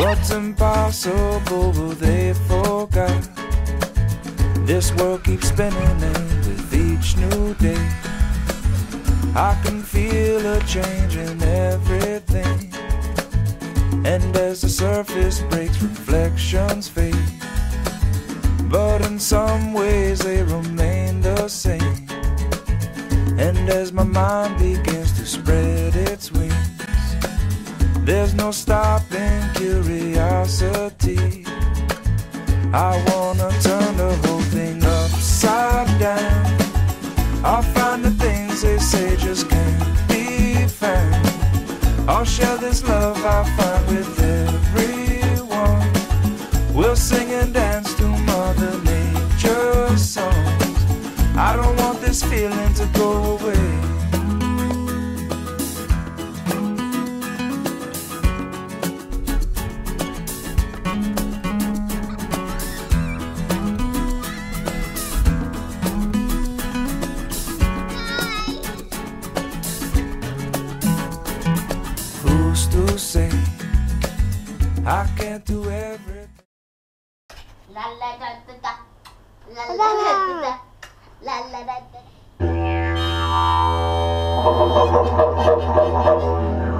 What's impossible, well, they forgot. This world keeps spinning, and with each new day I can feel a change in everything. And as the surface breaks, reflections fade, but in some ways they remain the same. And as my mind begins to spread its wings, there's no stopping curiosity. I wanna turn the whole thing upside down. I'll find the things they say just can't be found. I'll share this love I find with everyone. We'll sing and dance to Mother Nature's songs. I don't want this feeling to go away. Who's to say I can't do everything? La la da da da, la la da da, la la da da.